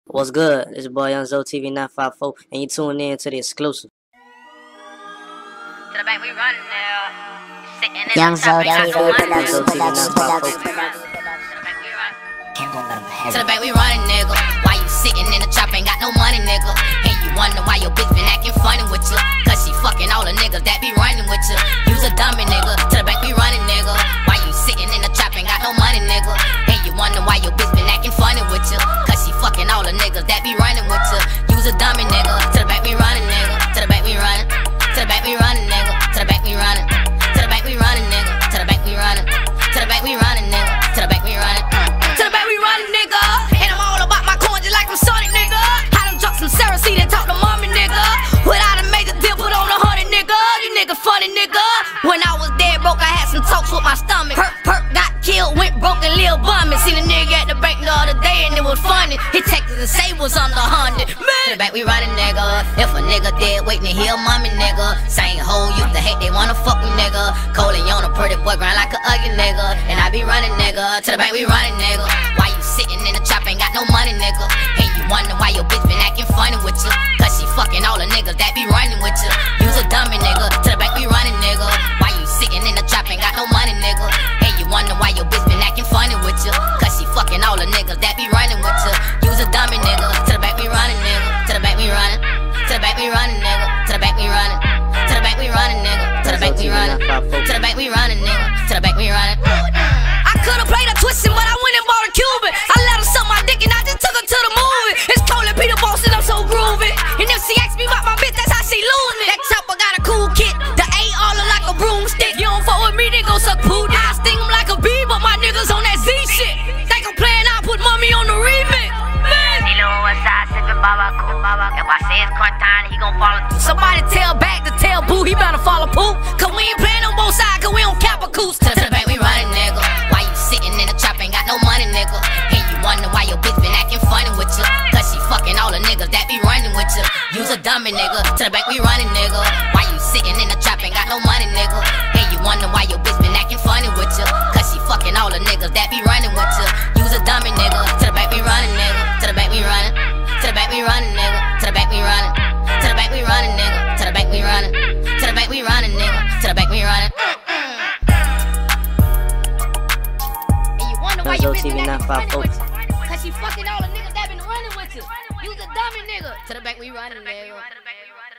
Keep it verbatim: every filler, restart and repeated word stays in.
What's good? It's your boy Young Zo T V nine five four, and you tuning in to the exclusive. To the bank we running now. Sitting in Young the Zo top, T V ain't got no money. production, production, production. To the bank we running, nigga. Why you sitting in the chop, ain't got no money, nigga? And you wonder why your bitch been acting funny with you. Cause she fucking all the niggas that be running with you. You's a dummy, nigga. To the bank we running, nigga. Why you sitting in the chop, ain't got no money, nigga? And you wonder why your bitch been acting funny with you. Cause she fucking all the niggas that be running with you. You's a dummy, nigga. To the bank we running, nigga. To the bank we running. To the bank we running, nigga. To the bank we running. To the bank we running, nigga. To the bank we running. To the bank we running, nigga. To the bank we running. To the bank we running, nigga. And I'm all about my coins just like I'm Sonic, nigga. I done dropped some Sarah seed and talk to mommy, nigga. Without a major deal, put on a hundred, nigga. You nigga funny, nigga. When I was dead broke, I had some talks with my stomach. Perk, perk, got killed, went broke and Lil Bummin'. Seen a nigga at the bank the other day and it was funny. He texted and say was under a hundred. Man, to the bank we running, nigga. If a nigga dead, waiting to heal mommy, nigga. Same hoe, used to hate, they wanna fuck me, nigga. Coley on a pretty boy, grind like a ugly nigga. And I be running, nigga. To the bank we running, nigga. Why you sitting in the chop, ain't got no money, nigga? And you wonder why your bitch been acting funny with you. Cause she fucking all the niggas that be running with you. You's a dummy, nigga. To the bank we running, nigga. Why you sitting in the chop, ain't got no money, nigga? And you wonder why your bitch been acting funny with you. Cause she fucking all the niggas that be running with you. You's a dummy, nigga. To the bank we running, nigga. To the bank we running. To the bank we running, nigga. To the bank we running. To the bank we running, nigga. To the bank we running. To the bank we running, nigga. To the bank we running. I could've played a twisting, but I went and bought a Cuban. I let her suck my dick and I just took her to the movie. It's Cole and Peter Boss and I'm so groovy. And if she asks me about my bitch, that's how she lose me. That chopper got a cool kit, the A all look like a broomstick. You don't fuck with me, they gon' suck poo. I sting them like a bee, but my niggas on that Z shit. Think I'm playing, I put mommy on the remix. Man, side sipping baba cool, baba. If I say it's crunch time, he gon' follow through. Somebody tell back to tell boo, he better follow poo. Cause we ain't playing on both sides, cause we don't cap a coos. To the bank we running, nigga. Why you sitting in the chop, ain't got no money, nigga? And you wonder why your bitch been acting funny with you. Cause she fucking all the niggas that be running with you. You's a dummy, nigga. To the bank we running, nigga. Why you sitting in the chop, ain't got no money, nigga? And you wonder why your bitch been acting funny with you. Cause she fucking all the niggas that be running with you. You's a dummy, nigga. To the bank we running, nigga. To the bank we running. To the bank we running, nigga. To the bank we running. To the bank we running, nigga. To the bank we running. To the bank we running, nigga. To the bank we running. And you wonder why your bitch been acting funny with you. Cause she fucking all the niggas that been running with you. You's a dummy, nigga. To the bank we running, nigga.